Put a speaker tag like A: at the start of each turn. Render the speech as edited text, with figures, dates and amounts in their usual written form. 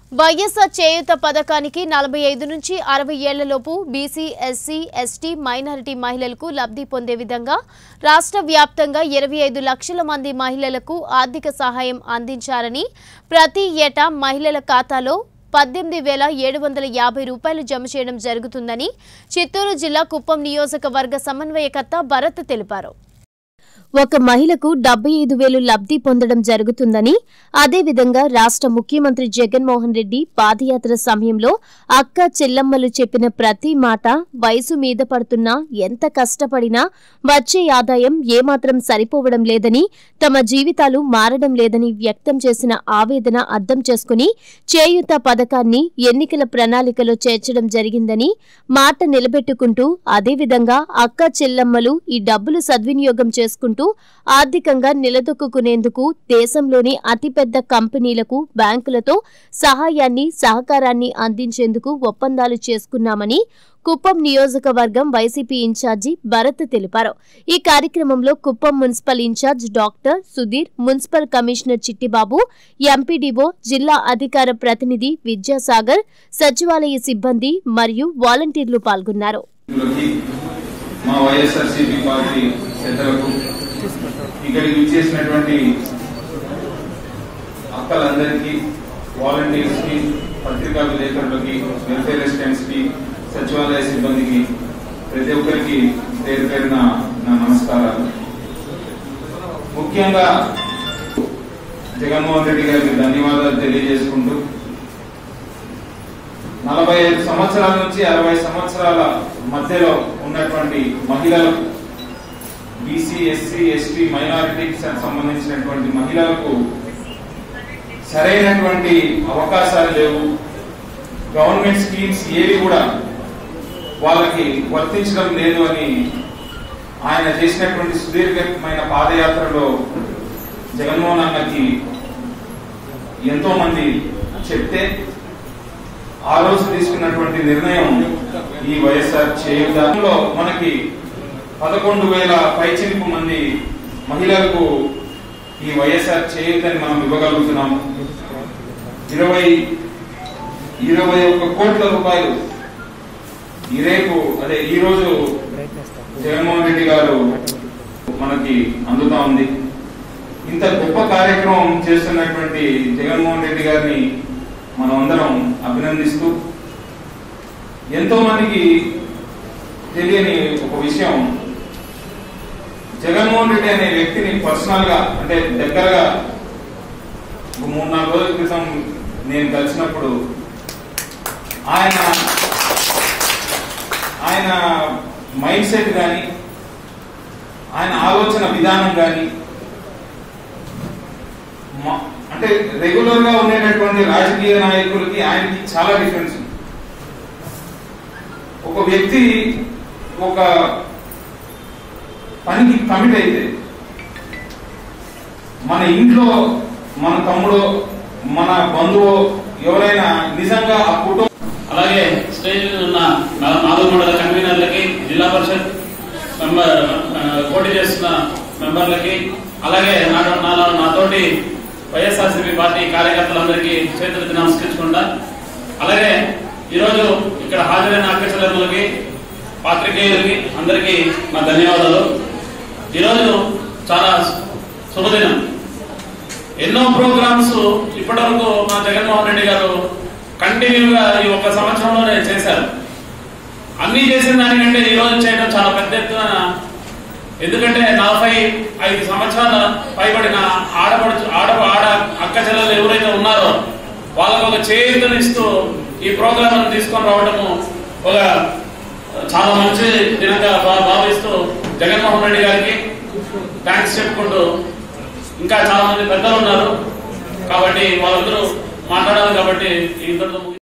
A: వైఎస్ఆర్ చేయూత పథకానికి 45 నుంచి 60 ఏళ్లలోపు బీసీ, ఎస్సీ, ఎస్టీ, మైనారిటీ మహిళలకు లబ్ధి పొందే విధంగా రాష్ట్ర వ్యాప్తంగా 25 లక్షల మంది మహిళలకు ఆర్థిక సహాయం అందించారని, ప్రతి ఏటా మహిళల ఖాతాలో 18,750 రూపాయలు జమ చేయడం జరుగుతుందని చిత్తూరు జిల్లా కుప్పం నియోజకవర్గ సమన్వయకర్త భరత్ తెలిపారు. ఒక మహిళకు 75,000 లబ్ధి పొందడం జరుగుతుందని, అదేవిధంగా రాష్ట్ర ముఖ్యమంత్రి జగన్మోహన్ రెడ్డి పాదయాత్ర సమయంలో అక్క చెల్లమ్మలు చెప్పిన ప్రతి మాట వయసు మీద పడుతున్నా ఎంత కష్టపడినా వచ్చే ఆదాయం ఏమాత్రం సరిపోవడం లేదని, తమ జీవితాలు మారడం లేదని వ్యక్తం చేసిన ఆవేదన అర్థం చేసుకుని చేయూత పథకాన్ని ఎన్నికల ప్రణాళికలో చేర్చడం జరిగిందని మాట నిలబెట్టుకుంటూ, అదేవిధంగా అక్క చెల్లమ్మలు ఈ డబ్బులు సద్వినియోగం చేసుకుంటూ ఆర్థికంగా నిలదొక్కునేందుకు దేశంలోని అతిపెద్ద కంపెనీలకు, బ్యాంకులతో సహాయాన్ని, సహకారాన్ని అందించేందుకు ఒప్పందాలు చేసుకున్నామని కుప్పం నియోజకవర్గం వైసీపీ ఇన్ఛార్జి భరత్ తెలిపారు. ఈ కార్యక్రమంలో Kuppam municipal in-charge doctor Sudhir, municipal commissioner Chittibabu, MPDO, జిల్లా అధికార ప్రతినిధి విద్యాసాగర్, సచివాలయ సిబ్బంది మరియు వాలంటీర్లు పాల్గొన్నారు.
B: ఇక్కడికి విచ్చేసినటువంటి అక్కలందరికీ, వాలంటీర్స్ కి, పత్రికా విలేకరులకి, వెల్ఫేర్ రెసిడెంట్స్ కి, సచివాలయ సిబ్బందికి, ప్రతి ఒక్కరికి పేరు పేరున నా నమస్కారాలు. ముఖ్యంగా జగన్మోహన్ రెడ్డి గారికి ధన్యవాదాలు తెలియజేసుకుంటూ, 45 సంవత్సరాల నుంచి 60 సంవత్సరాల మధ్యలో ఉన్నటువంటి మహిళలకు, బీసీ, ఎస్సీ, ఎస్టీ, మైనారిటీకి సంబంధించినటువంటి మహిళలకు సరైనటువంటి అవకాశాలు లేవు. గవర్నమెంట్ స్కీమ్స్ ఏవి కూడా వాళ్ళకి వర్తించడం లేదు అని ఆయన చేసినటువంటి సుదీర్ఘమైన పాదయాత్రలో జగన్మోహన్ అన్నకి ఎంతో మంది చెప్తే, ఆ రోజు తీసుకున్నటువంటి నిర్ణయం ఈ వైఎస్ఆర్ చేయూతలో మనకి 11,000 పైచిలుకు మంది మహిళలకు ఈ వైఎస్ఆర్ చేయూతని మనం ఇవ్వగలుగుతున్నాము. 21 కోట్ల రూపాయలు ఈ రోజు జగన్మోహన్ రెడ్డి గారు మనకి అందుతా ఉంది. ఇంత గొప్ప కార్యక్రమం చేస్తున్నటువంటి జగన్మోహన్ రెడ్డి గారిని మనం అందరం అభినందిస్తూ, ఎంతో మందికి తెలియని ఒక విషయం, జగన్మోహన్ రెడ్డి అనే వ్యక్తిని పర్సనల్ గా, అంటే దగ్గరగా 3-4 రోజుల క్రితం నేను కలిసినప్పుడు ఆయన మైండ్ సెట్ కానీ, ఆయన ఆలోచన విధానం కానీ, అంటే రెగ్యులర్ గా ఉండేటటువంటి రాజకీయ నాయకులకి ఆయనకి చాలా డిఫరెన్స్ ఉంది. ఒక వ్యక్తి ఒక పనికి కమిట్ అయితే, మన ఇంట్లో మన తమ్ముడు, మన బంధువు ఎవరైనా నిజంగా ఆ కుటుంబం,
C: అలాగే స్టేజ్ ఉన్న 4 మండల కన్వీనర్లకి, జిల్లా పరిషత్ పోటీ చేస్తున్న మెంబర్లకి, అలాగే నాతోటి వైఎస్ఆర్సీపీ పార్టీ కార్యకర్తలందరికీ చేతులెత్తి నమస్కరించుకుంటా. అలాగే ఈరోజు ఇక్కడ హాజరైన అక్క చెల్లెమ్మలకి, పాత్రికేయులకి అందరికీ నా ధన్యవాదాలు. ఈరోజు చాలా శుభదినం. ఎన్నో ప్రోగ్రామ్స్ ఇప్పటివరకు మా జగన్మోహన్ రెడ్డి గారు కంటిన్యూగా ఈ 1 సంవత్సరంలోనే చేశారు. అన్ని చేసిన దానికంటే ఈ రోజు చేయడం చాలా పెద్ద ఎత్తున. ఎందుకంటే 45 సంవత్సరాల పైబడిన ఆడ అక్క చెల్లెలు ఎవరైతే ఉన్నారో వాళ్ళకు ఒక చేయూతనిస్తూ ఈ ప్రోగ్రాం తీసుకొని రావడము ఒక చాలా మంచి దినంగా భావిస్తూ జగన్మోహన్ రెడ్డి గారికి థ్యాంక్స్ చెప్పుకుంటూ, ఇంకా చాలా మంది పెద్దలు ఉన్నారు కాబట్టి వాళ్ళందరూ మాట్లాడాలి కాబట్టి ఇంతటితో